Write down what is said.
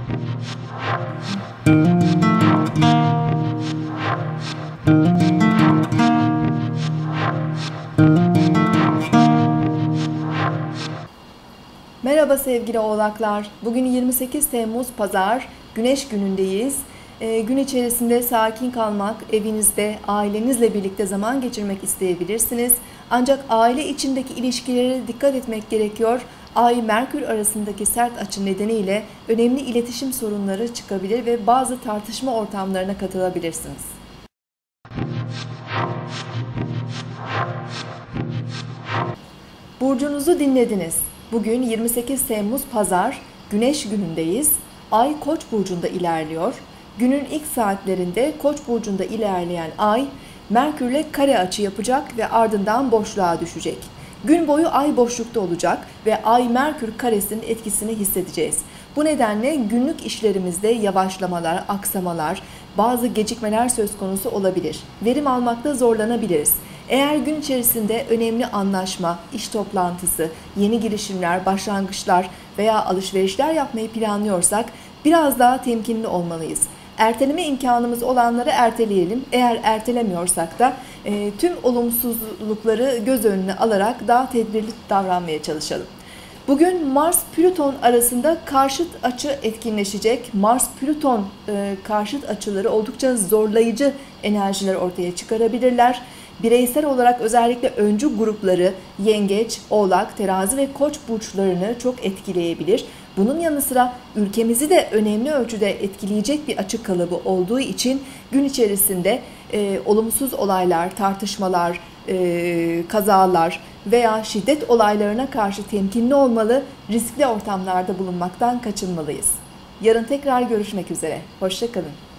Merhaba sevgili oğlaklar. Bugün 28 Temmuz Pazar, Güneş günündeyiz. Gün içerisinde sakin kalmak, evinizde, ailenizle birlikte zaman geçirmek isteyebilirsiniz. Ancak aile içindeki ilişkilere dikkat etmek gerekiyor. Ay-Merkür arasındaki sert açı nedeniyle önemli iletişim sorunları çıkabilir ve bazı tartışma ortamlarına katılabilirsiniz. Burcunuzu dinlediniz. Bugün 28 Temmuz Pazar, Güneş günündeyiz. Ay Koç burcunda ilerliyor. Günün ilk saatlerinde Koç burcunda ilerleyen Ay, Merkürle kare açı yapacak ve ardından boşluğa düşecek. Gün boyu Ay boşlukta olacak ve Ay-Merkür karesinin etkisini hissedeceğiz. Bu nedenle günlük işlerimizde yavaşlamalar, aksamalar, bazı gecikmeler söz konusu olabilir. Verim almakta zorlanabiliriz. Eğer gün içerisinde önemli anlaşma, iş toplantısı, yeni girişimler, başlangıçlar veya alışverişler yapmayı planlıyorsak biraz daha temkinli olmalıyız. Erteleme imkanımız olanları erteleyelim. Eğer ertelemiyorsak da tüm olumsuzlukları göz önüne alarak daha tedbirli davranmaya çalışalım. Bugün Mars-Plüton arasında karşıt açı etkinleşecek. Mars-Plüton karşıt açıları oldukça zorlayıcı enerjiler ortaya çıkarabilirler. Bireysel olarak özellikle öncü grupları Yengeç, Oğlak, Terazi ve Koç burçlarını çok etkileyebilir. Bunun yanı sıra ülkemizi de önemli ölçüde etkileyecek bir açı kalıbı olduğu için gün içerisinde olumsuz olaylar, tartışmalar, kazalar veya şiddet olaylarına karşı temkinli olmalı, riskli ortamlarda bulunmaktan kaçınmalıyız. Yarın tekrar görüşmek üzere. Hoşça kalın.